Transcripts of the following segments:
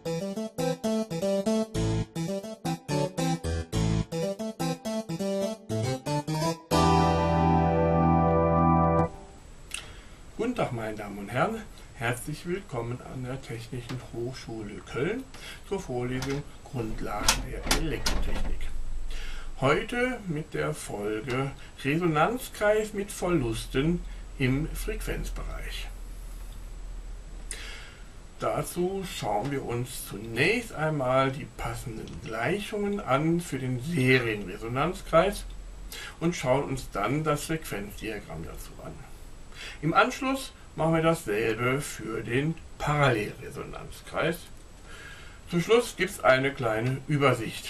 Guten Tag meine Damen und Herren, herzlich willkommen an der Technischen Hochschule Köln zur Vorlesung Grundlagen der Elektrotechnik. Heute mit der Folge Resonanzkreis mit Verlusten im Frequenzbereich. Dazu schauen wir uns zunächst einmal die passenden Gleichungen an für den Serienresonanzkreis und schauen uns dann das Frequenzdiagramm dazu an. Im Anschluss machen wir dasselbe für den Parallelresonanzkreis. Zum Schluss gibt es eine kleine Übersicht.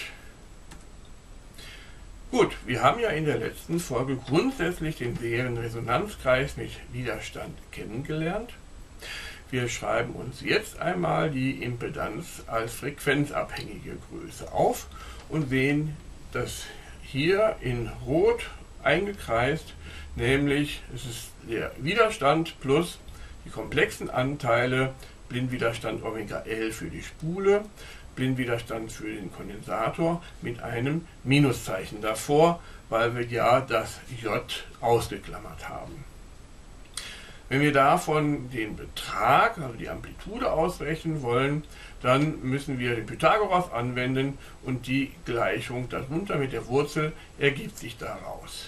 Gut, wir haben ja in der letzten Folge grundsätzlich den Serienresonanzkreis mit Widerstand kennengelernt. Wir schreiben uns jetzt einmal die Impedanz als frequenzabhängige Größe auf und sehen das hier in Rot eingekreist, nämlich es ist der Widerstand plus die komplexen Anteile, Blindwiderstand Omega L für die Spule, Blindwiderstand für den Kondensator mit einem Minuszeichen davor, weil wir ja das J ausgeklammert haben. Wenn wir davon den Betrag, also die Amplitude ausrechnen wollen, dann müssen wir den Pythagoras anwenden und die Gleichung darunter mit der Wurzel ergibt sich daraus.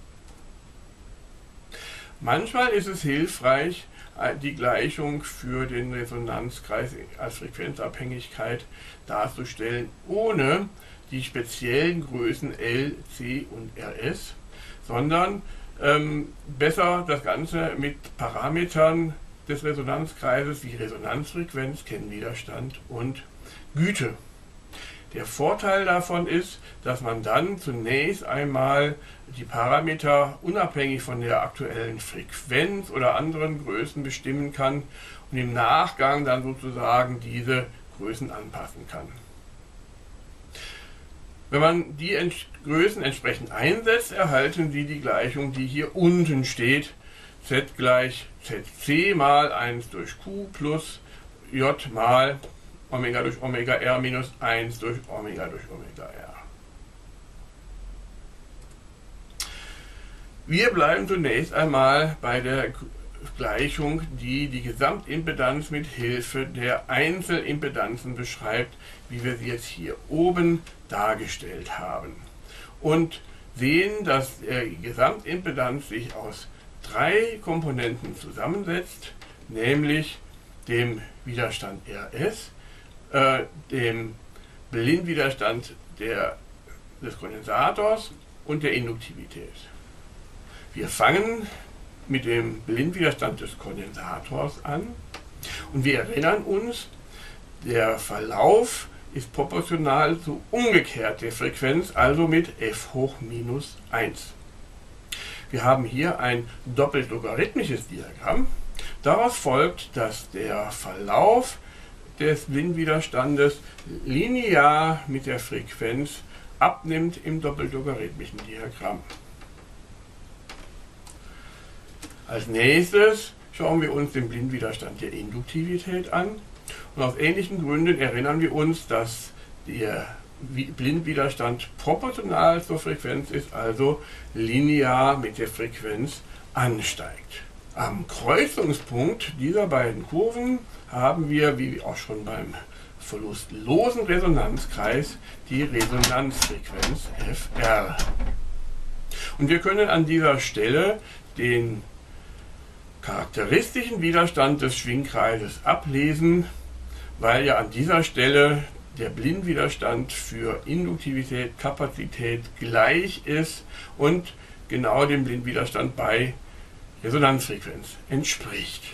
Manchmal ist es hilfreich, die Gleichung für den Resonanzkreis als Frequenzabhängigkeit darzustellen, ohne die speziellen Größen L, C und Rs, sondern besser das Ganze mit Parametern des Resonanzkreises wie Resonanzfrequenz, Kennwiderstand und Güte. Der Vorteil davon ist, dass man dann zunächst einmal die Parameter unabhängig von der aktuellen Frequenz oder anderen Größen bestimmen kann und im Nachgang dann sozusagen diese Größen anpassen kann. Wenn man die Größen entsprechend einsetzt, erhalten Sie die Gleichung, die hier unten steht, Z gleich Zc mal 1 durch Q plus J mal Omega durch Omega R minus 1 durch Omega R. Wir bleiben zunächst einmal bei der Gleichung, die die Gesamtimpedanz mit Hilfe der Einzelimpedanzen beschreibt, wie wir sie jetzt hier oben dargestellt haben. Und sehen, dass die Gesamtimpedanz sich aus 3 Komponenten zusammensetzt, nämlich dem Widerstand Rs, dem Blindwiderstand des Kondensators und der Induktivität. Wir fangen mit dem Blindwiderstand des Kondensators an und wir erinnern uns, der Verlauf ist proportional zu umgekehrt der Frequenz, also mit f hoch minus 1. Wir haben hier ein doppelt logarithmisches Diagramm. Daraus folgt, dass der Verlauf des Blindwiderstandes linear mit der Frequenz abnimmt im doppelt logarithmischen Diagramm. Als nächstes schauen wir uns den Blindwiderstand der Induktivität an. Und aus ähnlichen Gründen erinnern wir uns, dass der Blindwiderstand proportional zur Frequenz ist, also linear mit der Frequenz ansteigt. Am Kreuzungspunkt dieser beiden Kurven haben wir, wie auch schon beim verlustlosen Resonanzkreis, die Resonanzfrequenz Fr. Und wir können an dieser Stelle den charakteristischen Widerstand des Schwingkreises ablesen, weil ja an dieser Stelle der Blindwiderstand für Induktivität, Kapazität gleich ist und genau dem Blindwiderstand bei Resonanzfrequenz entspricht.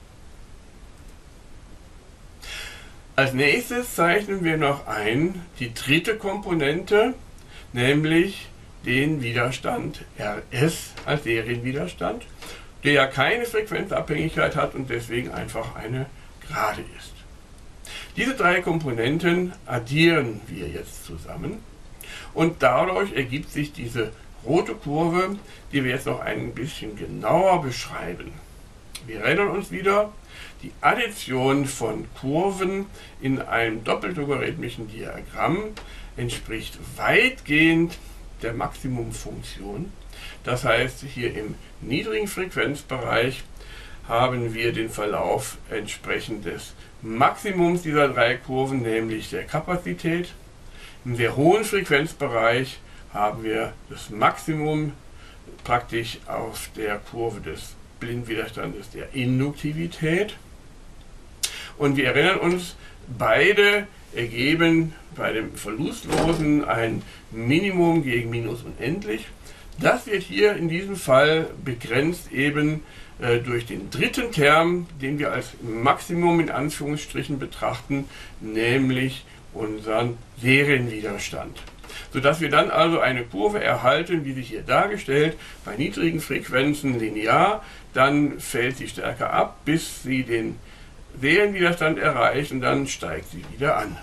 Als nächstes zeichnen wir noch ein die dritte Komponente, nämlich den Widerstand Rs als Serienwiderstand, der ja keine Frequenzabhängigkeit hat und deswegen einfach eine Gerade ist. Diese 3 Komponenten addieren wir jetzt zusammen und dadurch ergibt sich diese rote Kurve, die wir jetzt noch ein bisschen genauer beschreiben Wir erinnern uns wieder, die Addition von Kurven in einem doppellogarithmischen Diagramm entspricht weitgehend der Maximumfunktion. Das heißt, hier im niedrigen Frequenzbereich haben wir den Verlauf entsprechend des Maximums dieser drei Kurven, nämlich der Kapazität. Im sehr hohen Frequenzbereich haben wir das Maximum praktisch auf der Kurve des Blindwiderstandes der Induktivität. Und wir erinnern uns, beide ergeben bei dem Verlustlosen ein Minimum gegen minus unendlich. Das wird hier in diesem Fall begrenzt eben durch den dritten Term, den wir als Maximum in Anführungsstrichen betrachten, nämlich unseren Serienwiderstand. Sodass wir dann also eine Kurve erhalten, wie sich hier dargestellt, bei niedrigen Frequenzen linear, dann fällt sie stärker ab, bis sie den Serienwiderstand erreicht und dann steigt sie wieder an.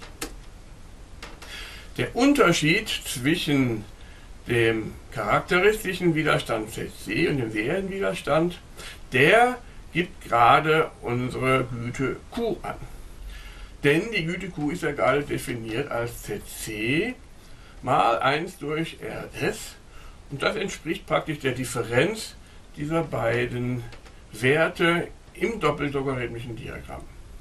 Der Unterschied zwischen dem charakteristischen Widerstand ZC und dem Serienwiderstand, der gibt gerade unsere Güte Q an. Denn die Güte Q ist ja gerade definiert als ZC mal 1 durch Rs und das entspricht praktisch der Differenz dieser beiden Werte im doppellogarithmischen Diagramm.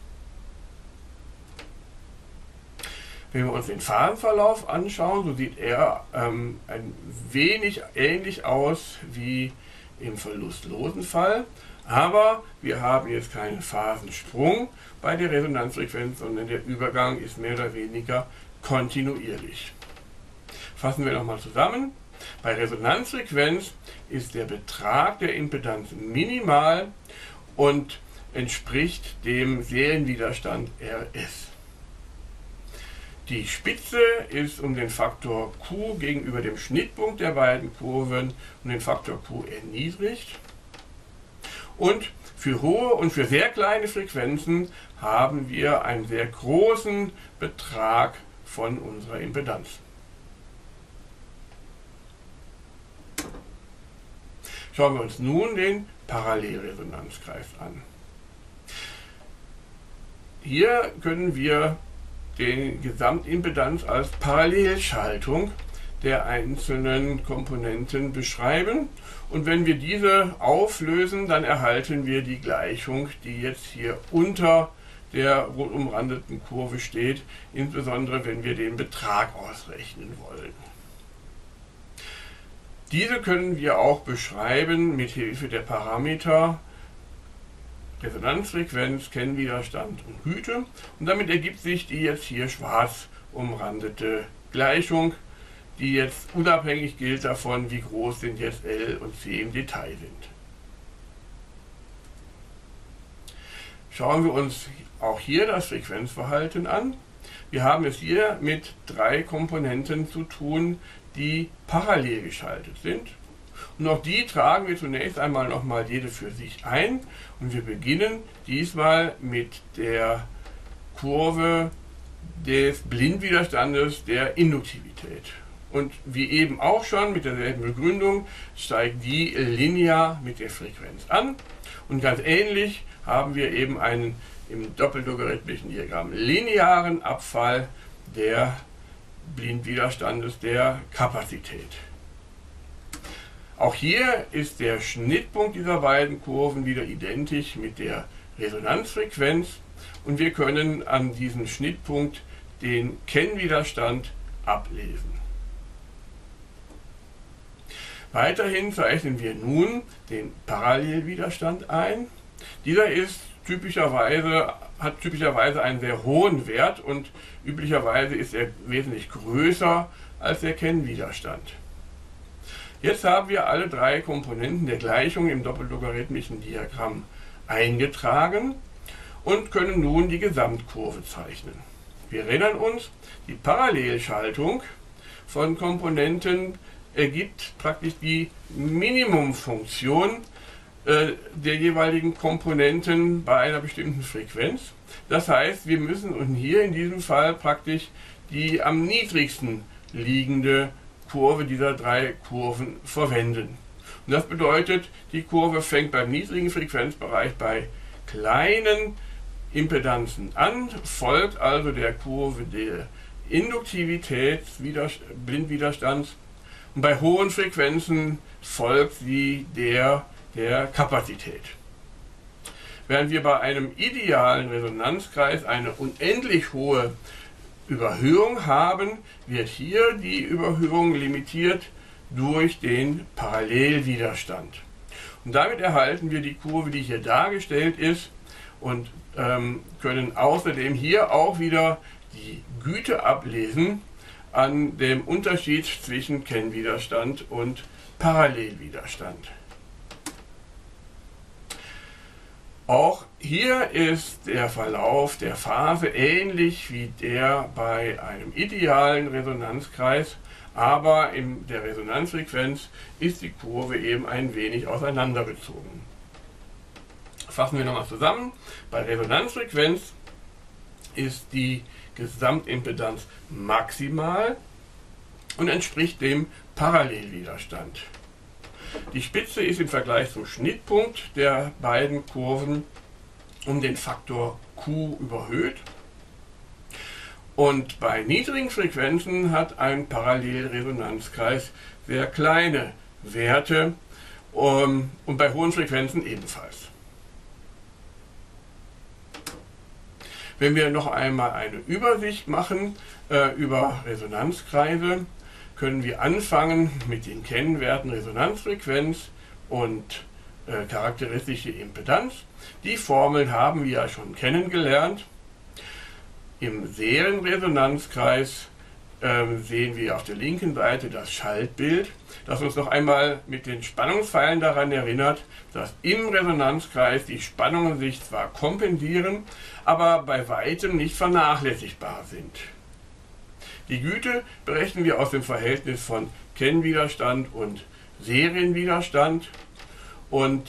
Wenn wir uns den Phasenverlauf anschauen, so sieht er ein wenig ähnlich aus wie im verlustlosen Fall, aber wir haben jetzt keinen Phasensprung bei der Resonanzfrequenz, sondern der Übergang ist mehr oder weniger kontinuierlich. Fassen wir nochmal zusammen. Bei Resonanzfrequenz ist der Betrag der Impedanz minimal und entspricht dem Serienwiderstand Rs. Die Spitze ist um den Faktor Q gegenüber dem Schnittpunkt der beiden Kurven um den Faktor Q erniedrigt. Und für hohe und für sehr kleine Frequenzen haben wir einen sehr großen Betrag von unserer Impedanz. Schauen wir uns nun den Parallelresonanzkreis an. Hier können wir die Gesamtimpedanz als Parallelschaltung der einzelnen Komponenten beschreiben. Und wenn wir diese auflösen, dann erhalten wir die Gleichung, die jetzt hier unter der rot umrandeten Kurve steht, insbesondere wenn wir den Betrag ausrechnen wollen. Diese können wir auch beschreiben mit Hilfe der Parameter Resonanzfrequenz, Kennwiderstand und Güte. Und damit ergibt sich die jetzt hier schwarz umrandete Gleichung, die jetzt unabhängig gilt davon, wie groß denn jetzt L und C im Detail sind. Schauen wir uns auch hier das Frequenzverhalten an. Wir haben es hier mit drei Komponenten zu tun, die parallel geschaltet sind. Und auch die tragen wir zunächst einmal nochmal jede für sich ein. Und wir beginnen diesmal mit der Kurve des Blindwiderstandes der Induktivität. Und wie eben auch schon mit derselben Begründung steigt die linear mit der Frequenz an. Und ganz ähnlich haben wir eben einen im doppellogarithmischen Diagramm linearen Abfall der Blindwiderstandes der Kapazität. Auch hier ist der Schnittpunkt dieser beiden Kurven wieder identisch mit der Resonanzfrequenz und wir können an diesem Schnittpunkt den Kennwiderstand ablesen. Weiterhin zeichnen wir nun den Parallelwiderstand ein. Dieser hat typischerweise einen sehr hohen Wert und üblicherweise ist er wesentlich größer als der Kennwiderstand. Jetzt haben wir alle drei Komponenten der Gleichung im doppellogarithmischen Diagramm eingetragen und können nun die Gesamtkurve zeichnen. Wir erinnern uns, die Parallelschaltung von Komponenten ergibt praktisch die Minimumfunktion der jeweiligen Komponenten bei einer bestimmten Frequenz. Das heißt, wir müssen hier in diesem Fall praktisch die am niedrigsten liegende Kurve dieser drei Kurven verwenden. Und das bedeutet, die Kurve fängt beim niedrigen Frequenzbereich bei kleinen Impedanzen an, folgt also der Kurve der Induktivität, Blindwiderstands, und bei hohen Frequenzen folgt sie der Kapazität. Während wir bei einem idealen Resonanzkreis eine unendlich hohe Überhöhung haben, wird hier die Überhöhung limitiert durch den Parallelwiderstand. Und damit erhalten wir die Kurve, die hier dargestellt ist, und können außerdem hier auch wieder die Güte ablesen an dem Unterschied zwischen Kennwiderstand und Parallelwiderstand. Auch hier ist der Verlauf der Phase ähnlich wie der bei einem idealen Resonanzkreis, aber in der Resonanzfrequenz ist die Kurve eben ein wenig auseinandergezogen. Fassen wir nochmal zusammen. Bei Resonanzfrequenz ist die Gesamtimpedanz maximal und entspricht dem Parallelwiderstand. Die Spitze ist im Vergleich zum Schnittpunkt der beiden Kurven um den Faktor Q überhöht. Und bei niedrigen Frequenzen hat ein Parallelresonanzkreis sehr kleine Werte und bei hohen Frequenzen ebenfalls. Wenn wir noch einmal eine Übersicht machen über Resonanzkreise, können wir anfangen mit den Kennwerten Resonanzfrequenz und charakteristische Impedanz. Die Formeln haben wir ja schon kennengelernt. Im Serienresonanzkreis sehen wir auf der linken Seite das Schaltbild, das uns noch einmal mit den Spannungspfeilen daran erinnert, dass im Resonanzkreis die Spannungen sich zwar kompensieren, aber bei weitem nicht vernachlässigbar sind. Die Güte berechnen wir aus dem Verhältnis von Kennwiderstand und Serienwiderstand, und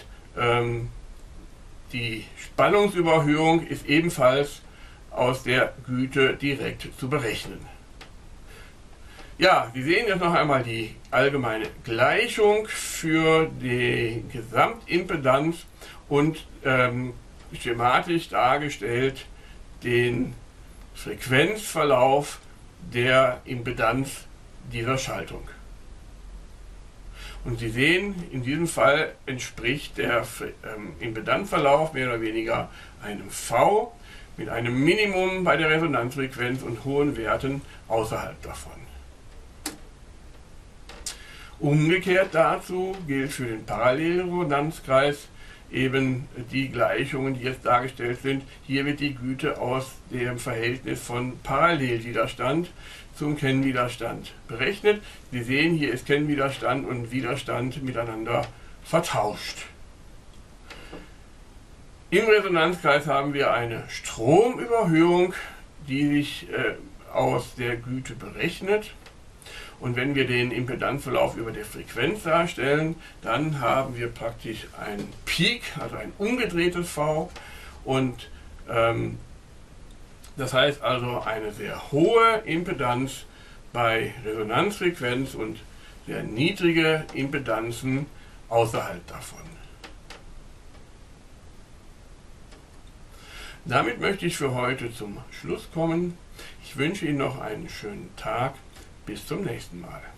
die Spannungsüberhöhung ist ebenfalls aus der Güte direkt zu berechnen. Ja, Sie sehen jetzt noch einmal die allgemeine Gleichung für die Gesamtimpedanz und schematisch dargestellt den Frequenzverlauf der Impedanz dieser Schaltung. Und Sie sehen, in diesem Fall entspricht der Impedanzverlauf mehr oder weniger einem V mit einem Minimum bei der Resonanzfrequenz und hohen Werten außerhalb davon. Umgekehrt dazu gilt für den Parallelresonanzkreis eben die Gleichungen, die jetzt dargestellt sind. Hier wird die Güte aus dem Verhältnis von Parallelwiderstand zum Kennwiderstand berechnet. Sie sehen, hier ist Kennwiderstand und Widerstand miteinander vertauscht. Im Resonanzkreis haben wir eine Stromüberhöhung, die sich aus der Güte berechnet. Und wenn wir den Impedanzverlauf über der Frequenz darstellen, dann haben wir praktisch einen Peak, also ein umgedrehtes V. Und das heißt also eine sehr hohe Impedanz bei Resonanzfrequenz und sehr niedrige Impedanzen außerhalb davon. Damit möchte ich für heute zum Schluss kommen. Ich wünsche Ihnen noch einen schönen Tag. Bis zum nächsten Mal.